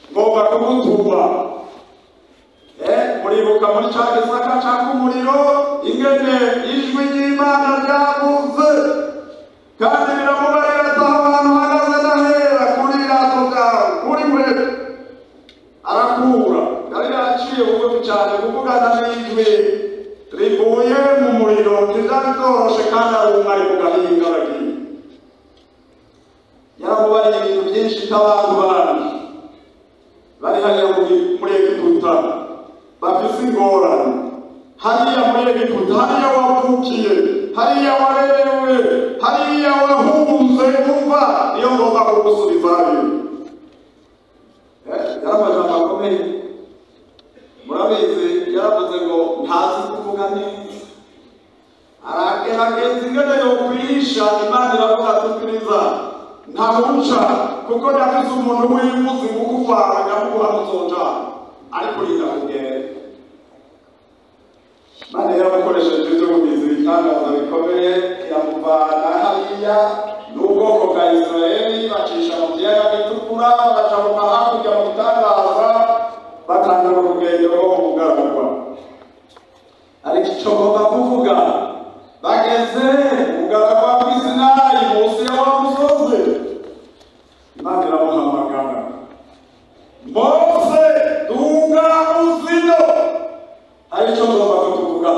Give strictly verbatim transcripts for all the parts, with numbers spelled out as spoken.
ngomba kugutuba. Eh, muribuka muri ca gisaka ca kumuriro ingene ijwi ry'Imana ryavuze kandi biramubarira ati abantu hagaze ndahera kuri rato bwawe kuri we arakura yari yaciye bugufi cyane kuvugana n'ijwi rivuye mu muriro ntibyari byoroshe kandi arumwa ari mu gahinga bagiye yaramubariye ibintu byinshi nk'abantu bandi bari hariya muri Egiputa bafise ingorane hariya muri Egiputa hariya wavukiye hariya warerewe hariya wahunze umva niyo ngomba kugusubizayo. Yaramajambo akomeye murabizi yaravuze ngo ntazi kuvuga neza aragerageza ingene yokwihisha Imana iravuga tukiriza ntamuca kuko ndafise umuntu w'imvuzi kukuvana nyamuguha muzoja ariko rinda kugere Imana yaramukoresheje ibyo mubizi ibitangaza bikomeye iramuvana hariya n'ubwoko bwa Isirayeli bacisha mu kiyaga gitukura bagacamuka hakurya mu bitangaza batanga urugendo rwo mu bugaragwa. Ariko icyo ngomba kuvuga bageze mu bugaragwa bw'i Sinayi munsi ya wa musozi Imana iramuhamagara Mose tunga uzino. Hari icyo ngomba kutuvuga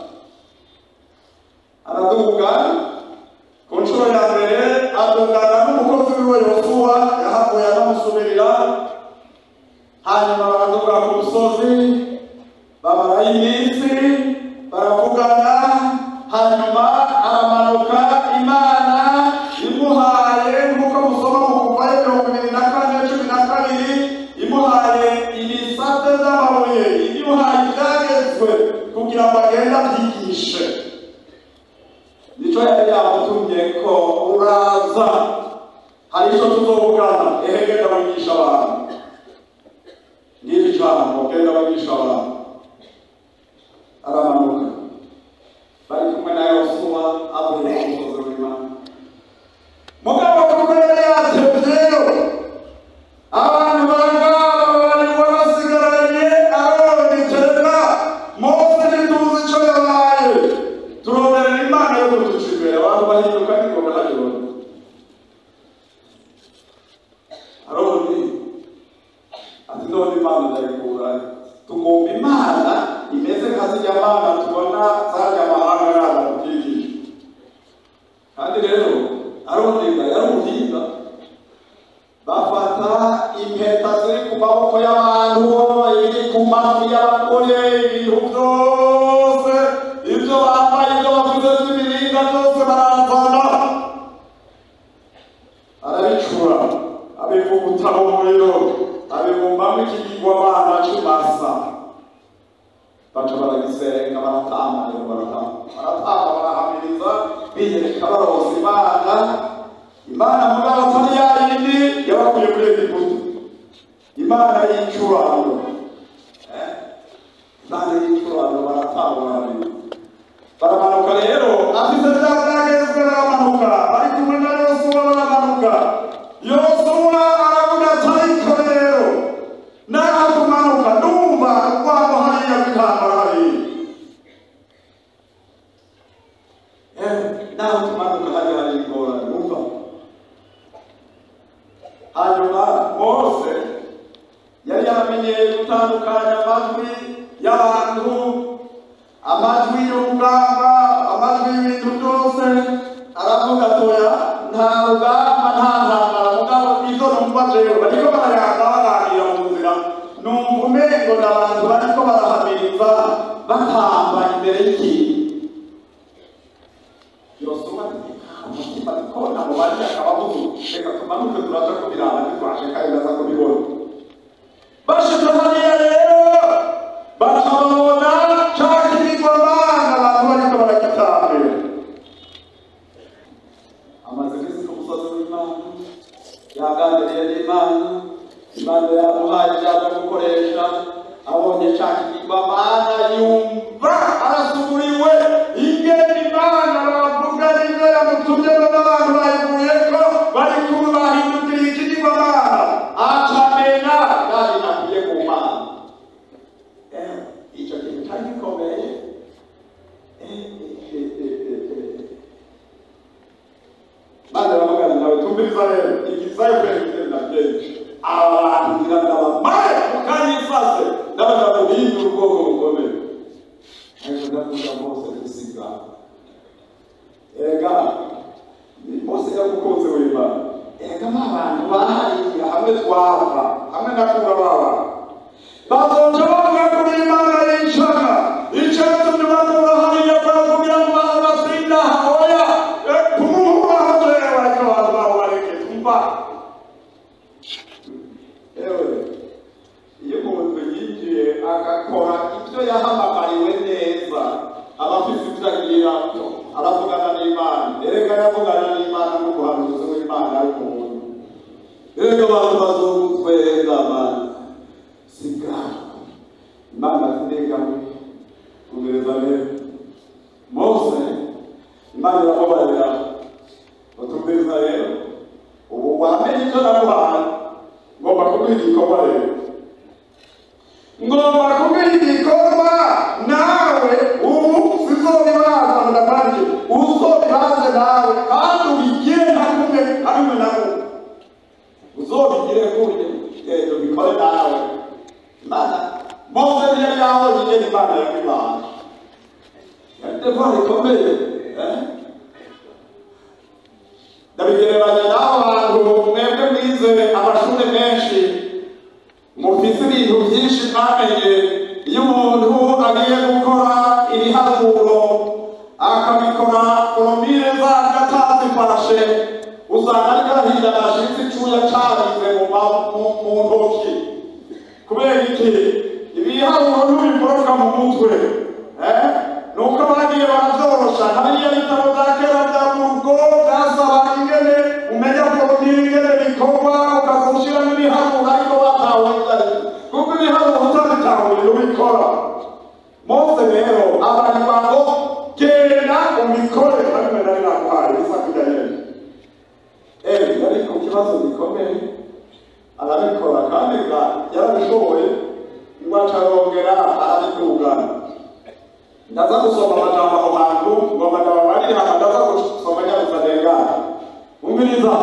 araduga ku nshuro ya mbere adugana n'umukozi wiwe Yosuwa yahavuye anamusubirira hanyuma baraduga ku musozi babarayo iminsi baravugana hanyuma aramanuka Imana imuhaye nk'uko musoma mu Kuvayo mirongo ibiri na kane cumi na kabiri imuhaye ibisate by'amabuye imuhaye ibyagezwe kugira ngo agende abyigishe. Nico yari yamutumye ko uraza hari icyo tuzovugana ehe genda wigisha abantu ngiri jambo genda wigisha abantu. Aramanuka bari kumwe na Yosuwa avuye ku musozi w'Imana mugabo kuko yari yatevyeyo abantu barangaba bari barasigaranye Aroni tereka Mose ntituzi ico yabaye turoberera Imana yo kutuca imbere abantu bahinduka n'ingoma n'ajoro. Aroni ati none Imana ndayikura tugomba Imana imeze nka zirya Mana tubona zarya amahanga yabo kukwigisha. Kandi rero Aroni yari umuhinga bafata impeta ziri ku maboko y'abantu iri ku matwi y'abagore ibintu byose ibyo bambaye ibyo bavuze by'imiringa byose baravana arabicura abivuguta mu muriro abibumbamo ikigirwamana cy'umasa baca baragisenga baratamba baratamba barahamiriza biyereka baroza Imana. Imana mugabo atari yayindi yabakuye muri Egiputa Imana y'icurano Imana y'icurano baratamba baramanuka rero afite bya byagezwe baramanuka bari kumwe na Yosuwa baramanuka. Yosuwa aravuga ati ariko rero naho kumanuka ndumva rwabo hariya kw'intambara hariya naho kumanuka hariya hari ingorane umva. Hanyuma Mose yari yaramenyeye gutandukanya amajwi y'abantu amajwi y'urugamba amajwi y'ibintu byose aravuga atoya nta rugamba nta ntambara mugabo izo numva jewe bariko barayaga baganira mu nzira numva umengo n'abantu bariko barahamiriza batamba imbere y'ikintu. Yosuwa umutima ariko nabo bari akabavuga reka tumanuke turaja kubiraba ntitwaje kandi baza kubibona. Bashitse hariya rero bakabona ca kigirwamana abantu bariko baragitambira amaze kwisi ku musozi w'Imana yaganiriye n'Imana. Imana yamuhaye ijambo gukoresha abonye ca kigirwamana yumva arasuburiwe ingene Imana bavuga n'ibyo yamutumye n'abantu bayivuyeko bari kumwe bahindukiriye ikigirwamana acamena ubwoko bukomeye ariko ndavuga Mose gusiga erega Mose yakukunze w'Imana erega abantu bahariye hamwe twava hamwe nakura baba bazoja bavuga kuri Imana y'ishaka icyo tubakura hariya kugira ngo basinda hoya kumuha hajere bariko babaho bareke tumba ewe iyo umuntu yinjiye agakora ibyo yahamagariwe neza abafite ibyagira aravugana n'Imana erega yavugana n'Imana n'umuhanuzi w'Imana y'umuntu erega abantu bazogutwenga Imana siga Imana zinega kugereza rero Mose Imana iramubarira utumviriza rero ubu wamenye icyo naguhaye ngomba kuguha igikorwa rero ngomba kuguha igikorwa nawe ubu sizobibaza ndabanje uzobibaze nawe kandi ubigire nka kumwe hamwe nawe uzobigire kuye ibyo bikore nawe Imana Mose yari yaho yigeze Imana y'Imana yadevaye komeye eh ndabigereranya n'abo bantu mwebwe mwize amashuri menshi mufite ibintu byinshi mwamenye iyo umuntu agiye gukora ibiharuro akabikora foromire zacu atazifashe usanga ariko arahinda nashinze icyuya carize mu ntoki kubera iki ibiharuro ntibikoroka mu mutwe eh nuko bagiye barazorosha hariya bitabo bya kera bya murugo byasaba ingene umenya foromire ingene bikorwa ukazoshira n'ibiharuro ariko batawe kuko ibiharuro utabitahuye ubikora Mose rero abarima ngo genda umikore hamwe nari naguhaye bisa kujya nyene eh ariko ikibazo gikomeye arabikora kandi yarabishoboye ngo acarongera arabitungana ndaza gusoma amajambo aho bantu ngo amajambo bari hano ndaza gusoma nyabisadengana umviriza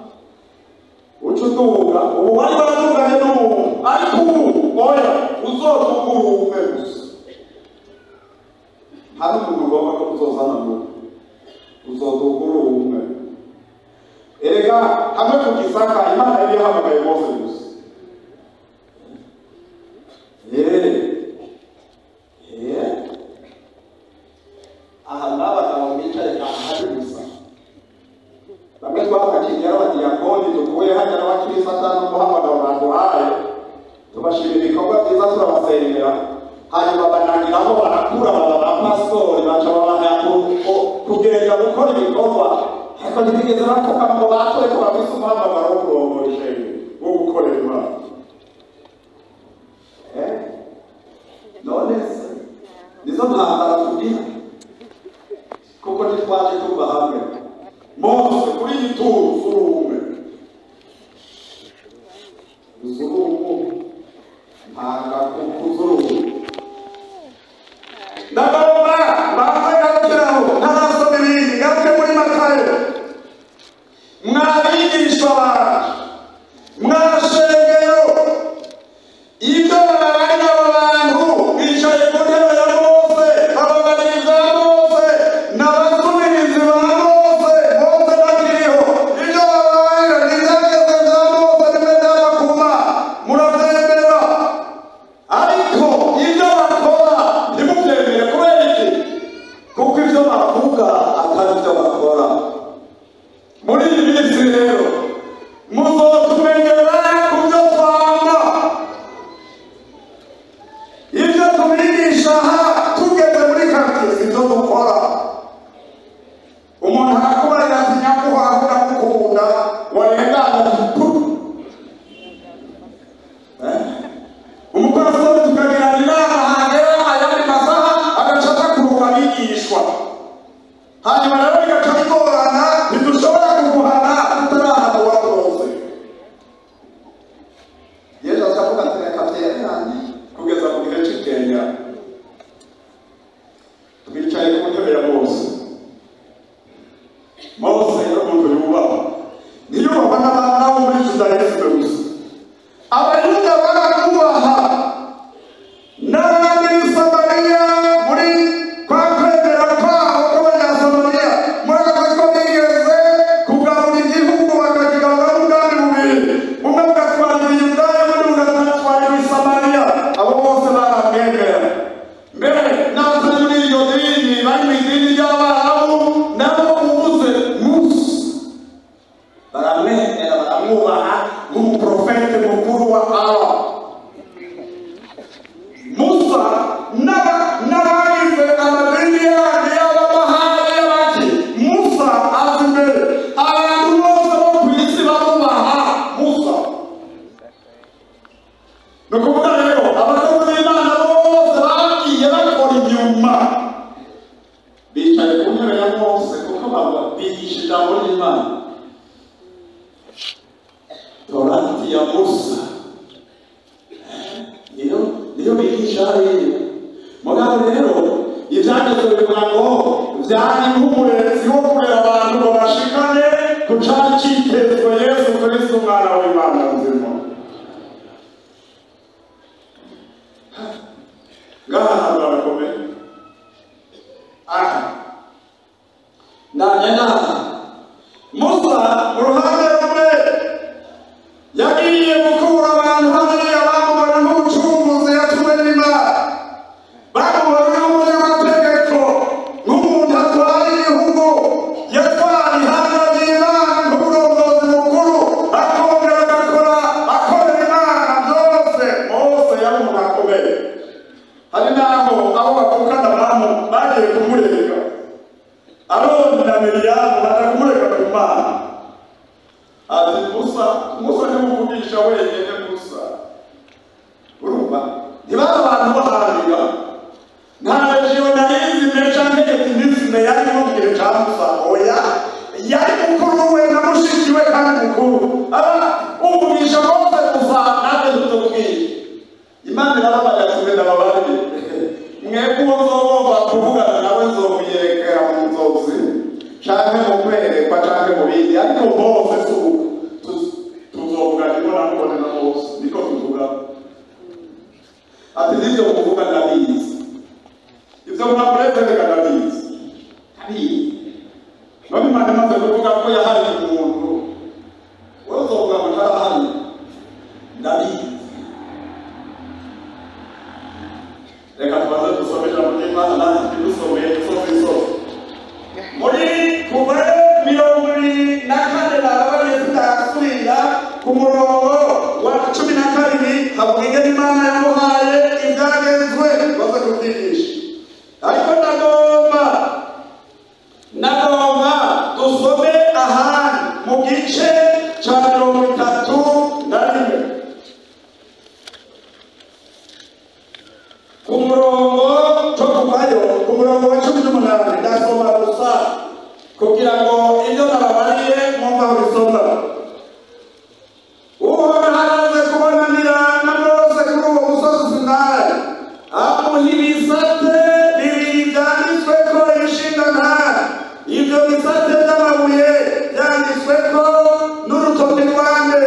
ucutunga ubu wari baratunganye n'umuntu ariko ubu oya uzotunga umwe gusa hari umuntu ugomba ko uzozana ngo uzotunga umwe erega hamwe ku Gisaka Imana yari yahamagaye Mose gusa yeee yeee aha n'abagabo bicaye ahari gusa bamwe twakakinyara abadiyakoni dukuye hajya n'abakirisa n'umuhamagaro baduhaye tubashira ibikorwa byiza turabasengera hanyuma banagiraho barakura baba bapastori baca babaha kugenda gukora ibikorwa ariko ntibigeze bapfuka ngo batore ko bafise umuhamagaro wo kurongora ishengero wo gukorera Imana eh none se nizo ntambara tugira kuko ntitwaje tuva hamwe Mose kuri iyi turu surumwe surumwe mpanga kuzurumwe ndabona bazagarukiraho ntarasoma ibindi garuke muri Matayo mwabigishwa bacu mwashengero ibyo babarira abantu bicaye ku ntebe ya Mose babaganiriza Mose n'abasubirizi ba Mose Mose nakiriho ibyo babarira n'ibyageze bya Mose nimwe byabakuma murabyemera ariko musa n'abagize amadini yandi y'abamahanga y'abaki musa azi imbere abantu bose bo ku isi bamubaha musa. Ni ukuvuga rero abakozi b'Imana bose bagiye bakora inyuma bicaye ku ntebe ya Mose kuko baba bigisha ijambo ry'Imana. Torati ya Musa niyo niyo bigisha hariya. Mugabo rero ibyanditswe bivuga ngo byari nk'umurezi wo kurera abantu ngo bashikane ku cari cyitezwe Yesu Kristo umwana w'Imana nzima. Ngaha ntabwo barakomeye. Aha nanya Musa mu ruhande rumwe yagiye gukura abantu hariya bamubona nk'umucunguzi yatumwe n'Imana, bamubona nk'umunyamategeko, nk'umuntu atwara igihugu yatwara ihanga ry'Imana nk'umurongozi mukuru, akongera agakora akorera Imana byose. Mose yari umuntu akomeye. Hari n'aho aho bavukana abantu bagiye kumurega, Aroni na Miriyamu baja kumurega ku Mana. Ati Musa, Musa ntimuvugisha wenyine Musa. Urumva ntibari abantu baharira, nta regionalisme canke ethnisme yari mu gihe ca Musa. Oya, yari mukuru we na mushiki we kandi mukuru. Aba uvugisha bose gusa natwe tutubwire. Imana irababaye atume ndababari mwebwe uzogomba kuvugana nawe nzomwiyerekera mu nzozi canke mu kwerekwa canke mu bindi, ariko bose tuzovugana ibona mubonana bose niko tuvuga. Ati nivyo kuvuga ndabizi, ivyo mwakurezereka ndabizi. Hariya none Imana imaze kuvuga ko yahariye umuntu, wowe uzovuga ngo ntarahariye ndabizi. Reka tubaze dusome ijambo ry'Imana ntidusomeye dusome isose muri Kuvayo mirongo ibiri na kane barabariye tudasubira ku murongo wa cumi na kabiri havuga ingene Imana yamuhaye ibyagezwe baze kubyigisha. Ariko ndagomba ndagomba dusome ahandi mu gice ca mirongo itatu na rimwe ku murongo cyo Kuvayo ku murongo wa cumi n'umunani. Ndasoma gusa kugira ngo ibyo nababariye mwumva aho bisoma. Uhoraho amaze kubonanira na Mose kuri uwo musozi Sinayi, amuha ibisate bibiri byanditsweko ibishingantara. Ibyo bisate by'amabuye byanditsweko n'urutoki rwande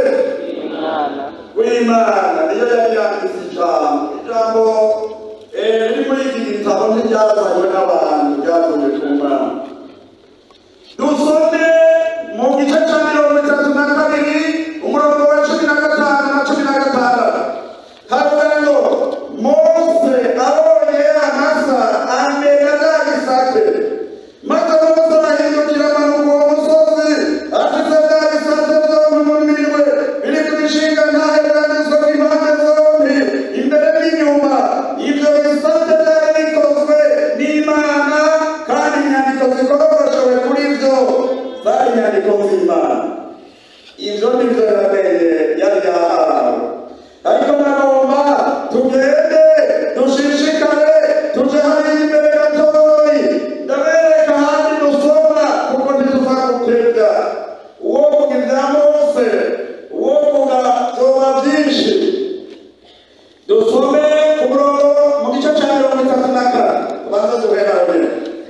w'Imana. Niyo yari yanditse ijambo ijambo riri muri iki gitabo ntiryazanywe n'abantu, ryavuye ku Mana. Dusome mu gice cya mirongo itatu na kabiri umurongo wa cumi na gatanu na cumi na gatandatu. Havuga ngo Mose abonye amasa amenya bya bisate, maze Mose arahindukira amanuka uwo musozi, ashyize bya bisate byombi mu minwe, biri ku bishingantare byanditsweko impande zombi imbere n'inyuma. Ibyo bisate byari bikozwe n'Imana, kandi inyandiko zikororoshewe kuri byo zari inyandiko z'Imana. Ibyo ni byo yamenye yari yahawe. Ariko nagomba tugende dushishikare tuje hariya imbere gatoyi, ndabereka ahandi dusoma kuko ntituza gutebya. Uwo vuga ibya Mose, uwo vuga vyoba vyinshi. Dusome ku murongo mu gice ca mirongo itatu na kane tubanza duhera mbere.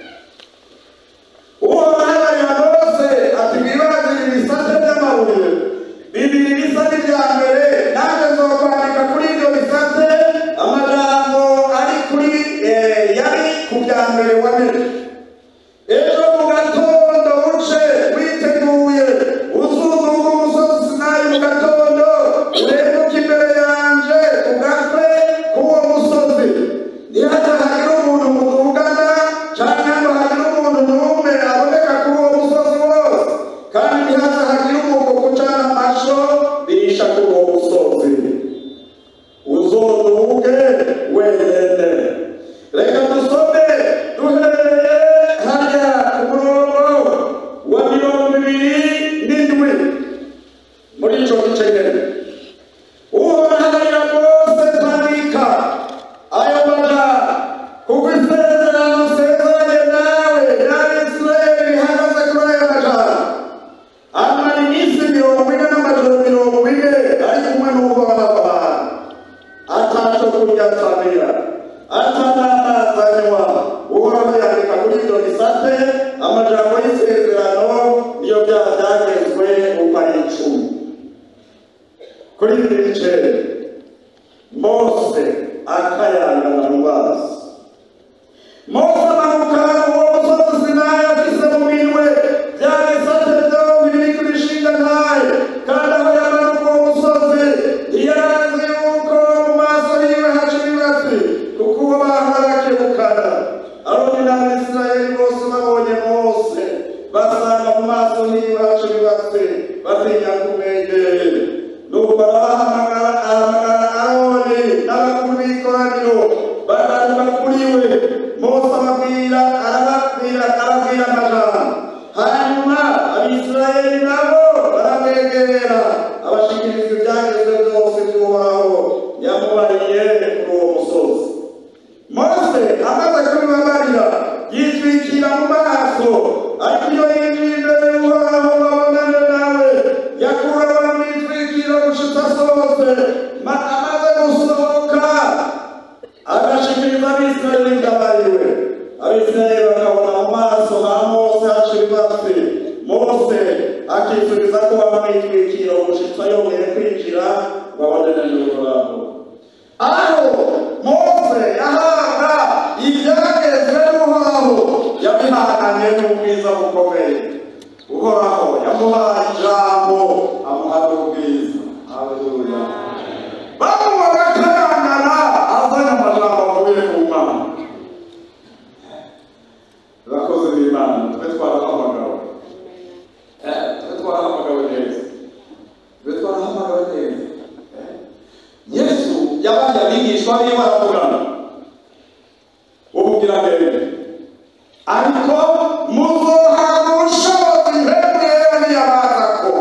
Uhoraho abarira Mose ati mwibazire ibisate by'amabuye bibiri bisa n'ibya mbere, nanjye nzokwandika kuri ibyo bisate amajambo ari kuri yari ku bya mbere wamenye. Ejo mu gatondo uce witeguye uzunguka umusozi Sinayi mu gatondo, urebuke imbere yanje ugakwe k'uwo musozi. Nihaze hagire umuntu muvugana canke ngo hagire umuntu n'umwe aboneka kuri uwo musozi wose, kandi nihaze hagire umuntu gucana amasho birisha kuri uwo musozi. Uzoduge we wenyine. Reka dusome duhereye hariya ku murongo wa mirongo ibiri n'indwi muri icyo gice nyine. Uhoraharira Mose kwandika ayo majambo kuko isezerano nsezeranye nawe n'Abisirayeli rihagaze kuri ayo majambo. Amara iminsi mirongo ine n'amajoro mirongo ine ari kumwe n'Uhoraho abantu, ataco kurya atamira, atanamazi anywa. Uhoraho yandika kuri ibyo bisate amajambo y'isezerano niyo byaha byagezwe uko ari icumi. Kuri ibi bice Mose akayangana mu mazi. Mose amanuka uwo musozi Sinayi afise mu minwe bya bisate byombi biri ku bishinga ntaye, kandi aho yamanuka uwo musozi ntiyarazi yuko mu maso yiwe haca ibibatsi, kuko uwo bantu barakebukana. Aroni n'Abisirayeli bose babonye Mose basanga mu maso yiwe haca ibibatsi, batinya kumwegera. Nuko barahamagara ahamagara Aroni n'abakuru b'ikoraniro bagaruka kuri we. Mose ababwira arababwira arabwira amajambo. Hanyuma Abisirayeli nabo baramwegera abashikiriza ibyagezwe byose by'Uhoraho yamubariye kuri uwo musozi. Mose amaze kubibabarira yitwikira mu maso, ariko iyo yinjiye imbere y'Uhoraho babonane nawe yakuraho amwitwikiro gushitsa asohotse. Amaze gusohoka agashikiriza Abisirayeli ibyabariwe. Abisirayeli bakabona mu maso ha Mose haca ibibatsi. Mose akisubiza ko bamwitwikira gushitsa yongeye kwinjira babonane n'Uhoraho. Aho Mose yahabwa ibyagezwe n'Uhoraho yabihanganye n'ubwiza bukomeye. Uhoraho yamuhaye ijambo amuha n'ubwiza. Haleluya. Bamuha bakayangana azanye amajambo avuye ku Mana. Abakozi b'Imana twe twarahamagawe, twe twarahamagawe neza, twe twarahamagawe neza. Yesu yabaye abigishwa biwe baravugana ubugiranenge, ariko muzohabwa ubushobozi mpemu yera niyabazako.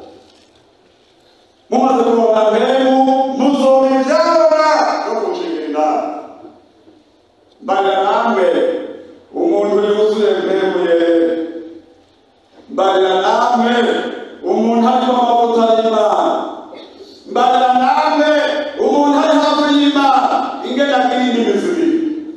Mumaze kuronka mpemu muzoba ivyabona no gushinga inama. Mbarira namwe umuntu uri wuzuye mpemu yera, mbarira namwe umuntu ariko amavuta y'Imana, mbarira namwe umuntu ari hafi y'Imana ingene agira indimi zibiri.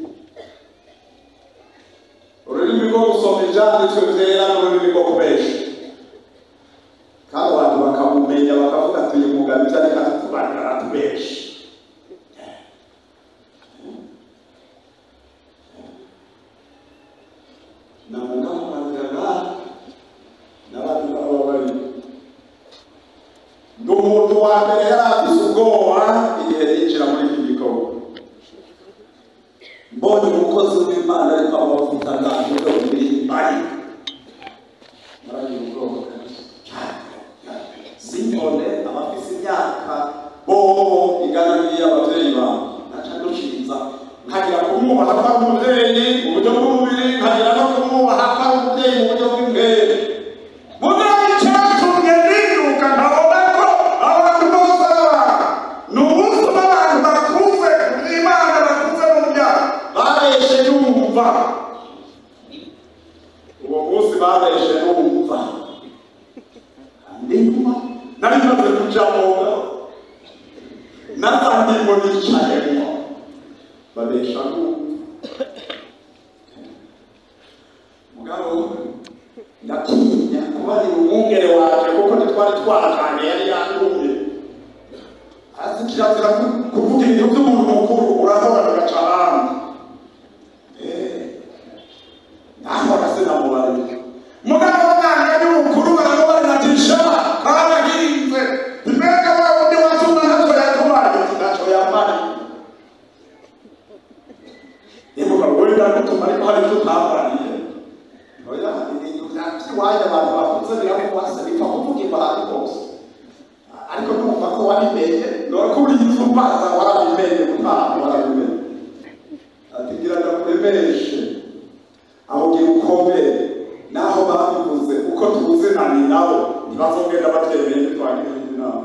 Ururimi rwo gusoma ivyanditswe vyera n'ururimi rwo kubesha, kandi abantu bakamumenya bakavuga ati uyu mugabo ivyo ariko atubarira aratubesha. Namugamumarira n'abandi baba bari ndi umuntu wa mbere yari afise ubwoba igihe yinjira muri iki gikorwa. Mbonye umukozi w'Imana ariko amavuta ntabwo biri imbari, naragira ubwoba simbone abafise imyaka bobo igana n'iy'abavyeyi bawe. Naca ndushinza nkagira kumwubaha ko ari umuvyeyi mu buryo bw'umubiri, nkagira no kumwubaha ko ari umuvyeyi mu buryo bw'imbere. Mugabo icatumye niruka nkabona ko abantu bose ni umunsi w'abantu bakuze n'Imana, bakuze mu myaka babeshe n'umva. Uwo munsi babeshe n'umva, kandi nyuma nari maze kujamura n'abandi ngo nicayemo babesha n'umva. Mugabo ndatinya kuba ari umwungere waje, kuko ntitwari twajanye, yari yandumye. Azi kirazira kuvuga ibintu by'umuntu mukuru urahora ugaca ahandi. Nahora sinamubariye. Mugabo umwana y'umukuru baramubarira ati sha karahinze mbega wa wundi watuma ntacyo yakubaye, ntacyo yambaye. Nibuka wowe ndagutuma ariko hari icyo utamubariye. Oya ibintu by'iwanyu abantu bakunze biramubaza bipfa kuvugirwa ahantu hose, ariko numva ko wabimenye, none ko uri yumvaza warabimenye, ntabwo warabimenye. nani nabo ntibazogenda batemeye twagira indi nama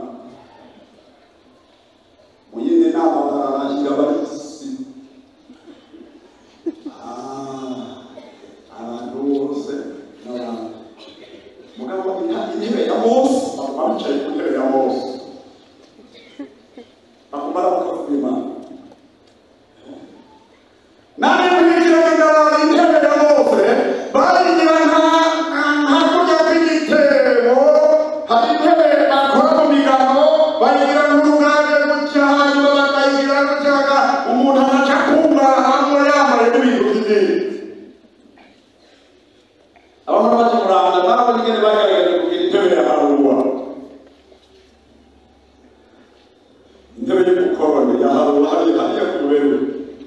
mu yindi nama bararashira barisi abantu bose n'abantu mugabo intebe ya Mose bamucaye ku ntebe ya Mose akumara bakavuma nani kugira ngo intebe ya Mose barigira nka nka kujya kwigitebo hari intebe bakora mu migano bayigira nk'urugage gutya hanyuma bakayigira gutya umuntu anaca kumva hamwe yambaye n'ibintu by'idini abantu baje kuranda nabo nyine bagaragaje kugira intebe ya Haruwa intebe y'ubukoroni ya Haruwa hari hariya ku Ruberu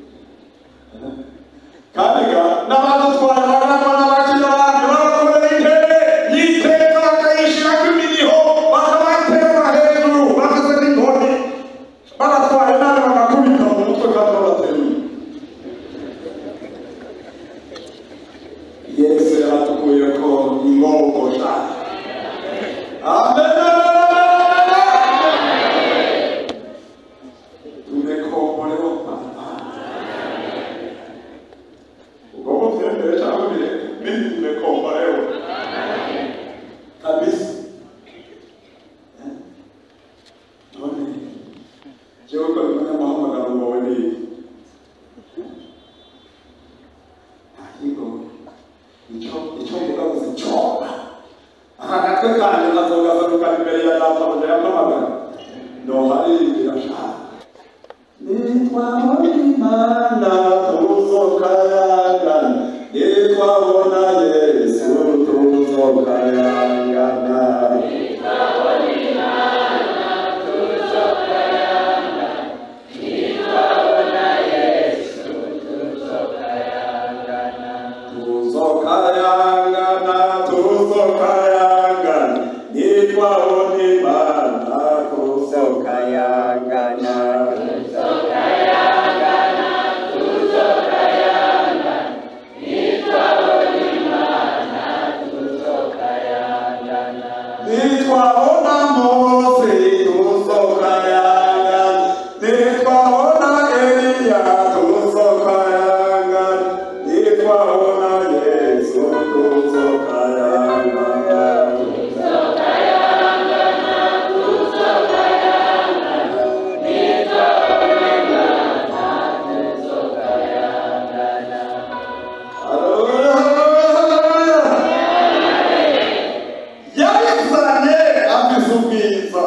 kandi ga n'abantu twara barangwa n'abakira abandi babakorera intebe yiteka bakayishira ku miniho bakabatera hejuru bakaze n'inkoni baratwaye nabi bagakubita mu mutwe kandi babateruye Yesu yaratukuye ko ingogosha amen tumekombolewa papa ugogo vyembere cyangwa bire mimi nimekombolewa kabisa none jewe ko nimenya muhamagaro wawe ni ntakigo icyo icyo mvuga ngo sicoba aha natwe kandi nazogazaruka imbere ya data ngo yampamagara no hari birashaka nitwabona imana tuzokayangana nitwabona Yesu tuzokayangana nitwabona imana tuzokayangana nitwabona Yesu tuzokayangana tuzokayangana tuzokayangana nitwabona imana tuzokayangana nitwabona Mose tuzokayangana nitwabona Eliya tuzokayangana nitwabona Yesu tuzokayangana tuzokayangana tuzokayangana nitwabona tuzokayangana ubwiza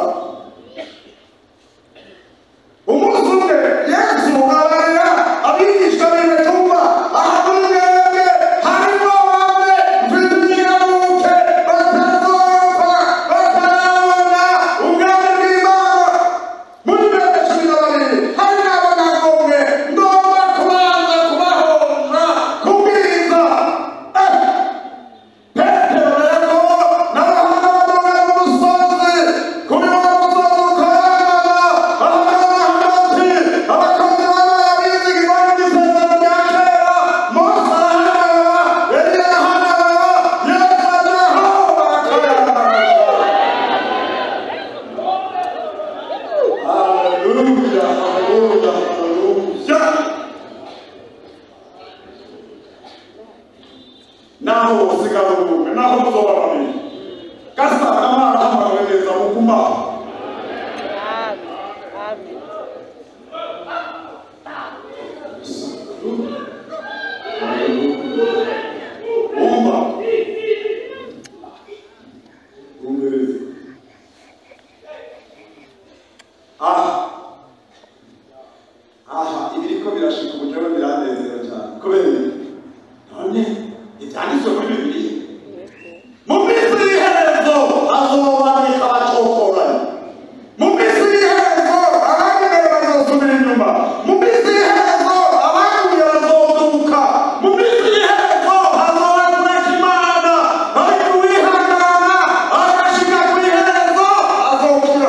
umunsi umwe Yesu abarira abigisha biwe tumva ahagurugenge harimo bamwe mfite imyigaruke batazopfa batarabona ubwami bw'Imana muri bene cumi na babiri hari n'abagagomwe ngomba kubanza kubahonja kubwiza Petero rero n'abahanga b'umusozi kuri uwo musozi ukayangana ahagana hagati abakozi b'abiziga Imana n'isezerano rya kera Mose arahagarara Eliya arahagarara Yesu ageraho barakayangana haleluya haleluya haleluya naho usigara ubumwe naho muzoba babiri gasa n'amara hamagawe neza muguma umva umbereze aha aha ibiriko birashika uburyo biranezera cyane kubera none ibyanditswe muri Bibiliya mu minsi y'iherezo azoboneka abacokoranye mu minsi y'iherezo abandi mbere bazosubira inyuma mu minsi y'iherezo abandi bazoduka mu minsi y'iherezo hazoba kureka Imana ariko uwihangana agashika ku iherezo azokira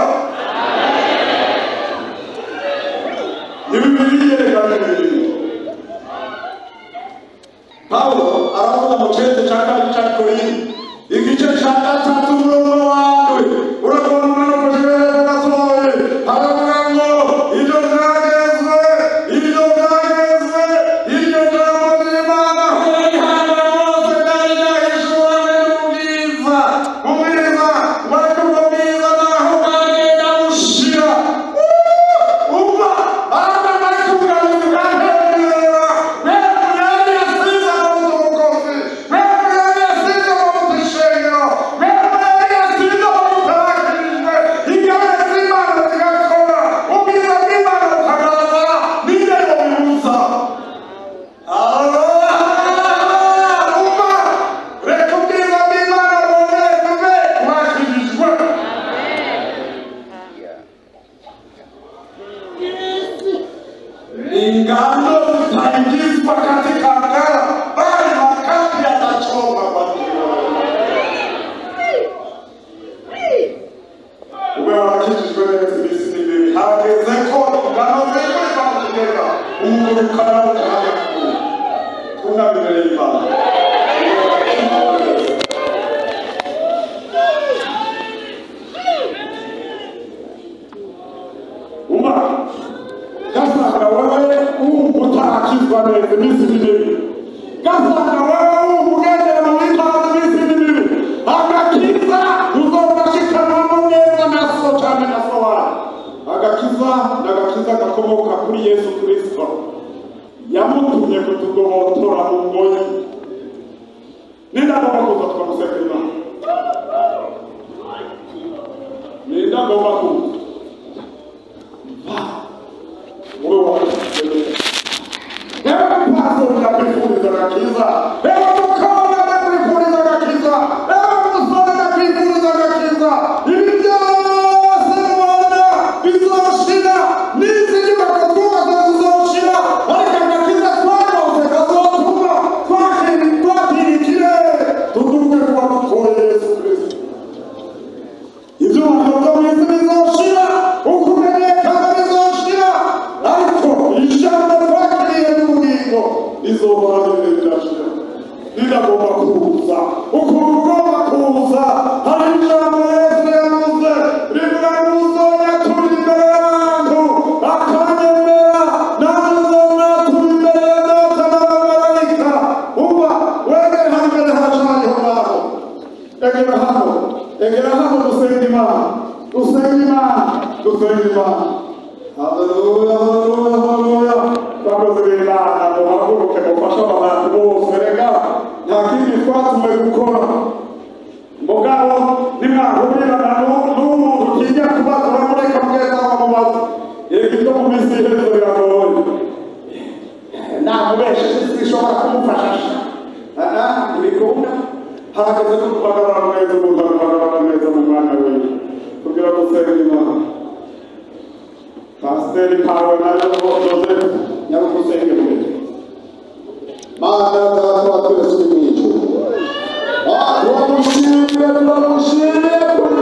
ibi Bibiliya yerekana Bibiliya Paulo aravuga mu cyete cya kabiri cya Korinto igice Mana da tua presença. Ah, vamos ver, vamos ver.